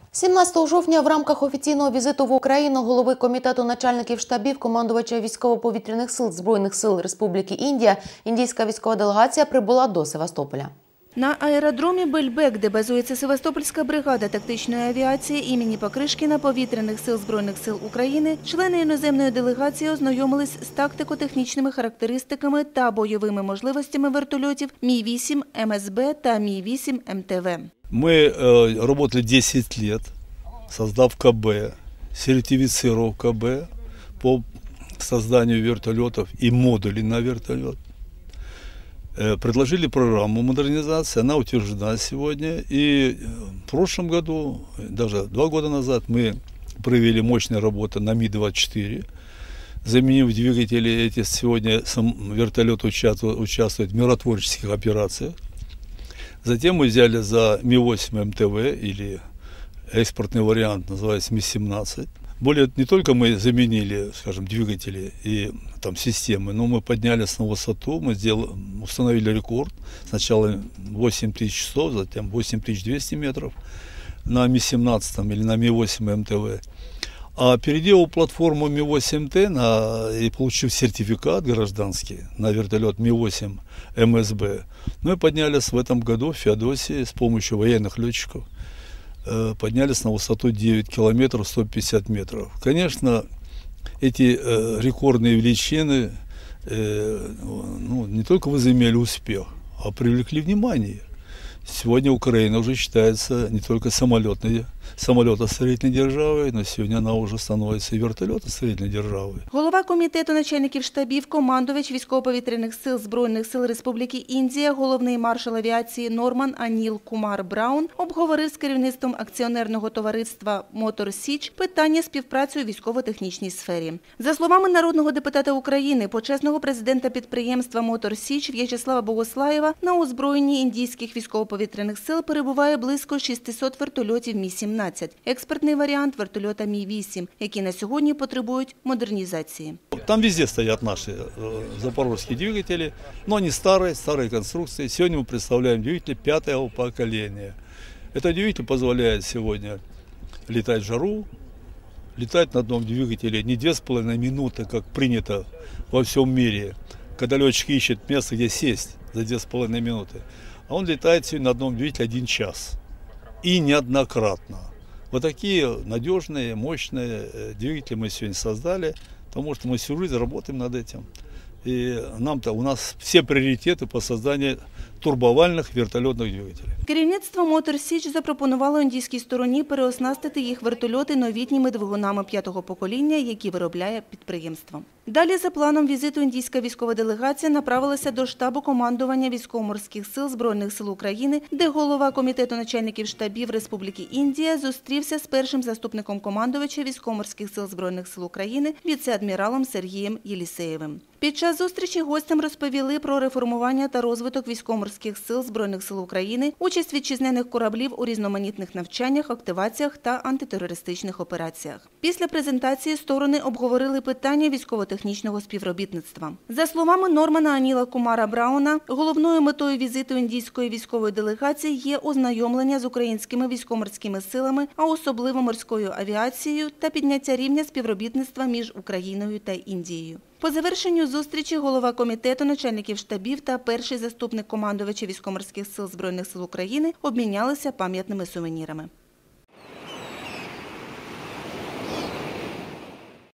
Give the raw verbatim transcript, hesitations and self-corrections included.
сімнадцятого жовтня в рамках офіційного візиту в Україну голови Комітету начальників штабів командувача військово-повітряних сил Збройних сил Республіки Індія індійська військова делегація прибула до Севастополя. На аеродромі Бельбек, де базується Севастопольська бригада тактичної авіації імені Покришкіна Повітряних сил Збройних сил України, члени іноземної делегації ознайомились з тактико-технічними характеристиками та бойовими можливостями вертольотів Мі вісім Ем Ес Бе та Мі вісім Ем Те Ве. Мы э, работали десять лет, создав Ка Бэ, сертифицировав Ка Бэ по созданию вертолетов и модулей на вертолет. Э, предложили программу модернизации, она утверждена сегодня. И в прошлом году, даже два года назад, мы провели мощные работы на Ми двадцать четыре. Заменив двигатели, эти сегодня сам вертолет участвует, участвует в миротворческих операциях. Затем мы взяли за Ми восемь Ем Те Ве, или экспортный вариант называется Ми семнадцать. Более не только мы заменили, скажем, двигатели и там системы, но мы поднялись на высоту, мы сделали, установили рекорд. Сначала восемь тысяч часов, затем восемь тысяч двести метров на Ми семнадцать или на Ми восемь Ем Те Ве. А переделал платформу Ми восемь Т на, и получив сертификат гражданский на вертолет Ми восемь Ем Эс Бэ, мы поднялись в этом году в Феодосии с помощью военных летчиков, э, поднялись на высоту девять километров сто пятьдесят метров. Конечно, эти э, рекордные величины э, ну, не только возымели успех, а привлекли внимание. Сегодня Украина уже считается не только самолетной, самолетостроительной державой, но сегодня она уже становится и вертолетостроительной державой. Голова Комітету начальників штабів, командувач військово-повітряних сил Збройних сил Республіки Індія, головний маршал авіації Норман Аніл Кумар Браун обговорив з керівництвом акціонерного товариства «Мотор Січ» питання співпраці у військово-технічній сфері. За словами народного депутата України, почесного президента підприємства «Мотор Січ» В'ячеслава Богослаєва, на озброєнні індійських військово-повітряних сил перебуває близько шістсот вертольотів Мі сімнадцять, експертний варіант вертольота Мі вісім, які на сьогодні потребують модернізації. Там везде стоят наши э, запорожские двигатели, но они старые, старые конструкции. Сегодня мы представляем двигатели пятого поколения. Этот двигатель позволяет сегодня летать в жару, летать на одном двигателе не две с половиной минуты, как принято во всем мире, когда летчик ищет место, где сесть за две с половиной минуты. А он летает сегодня на одном двигателе один час. И неоднократно. Вот такие надежные, мощные двигатели мы сегодня создали, потому что мы всю жизнь работаем над этим. И нам-то, у нас все приоритеты по созданию турбовальних вертольотних двигателів. Керівництво «Мотор Січ» запропонувало індійській стороні переоснастити їх вертольоти новітніми двигунами п'ятого покоління, які виробляє підприємство. Далі, за планом візиту, індійська військова делегація направилася до штабу командування військово-морських сил Збройних сил України, де голова Комітету начальників штабів Республіки Індія зустрівся з першим заступником командувача військово-морських сил Збройних сил України віце-адміралом Сергієм Єлісеєвим. Під час зустрічі гостям розповіли про реформування та розвиток військово-морських сил Збройних сил України, участь вітчизняних кораблів у різноманітних навчаннях, активаціях та антитерористичних операціях. Після презентації сторони обговорили питання військово-технічного співробітництва. За словами Нормана Аніла Кумара Брауна, головною метою візиту індійської військової делегації є ознайомлення з українськими військово-морськими силами, а особливо морською авіацією, та підняття рівня співробітництва між Україною та Індією. По завершенню зустрічі голова Комітету начальників штабів та перший заступник командувача військово-морських сил Збройних сил України обмінялися пам'ятними сувенірами.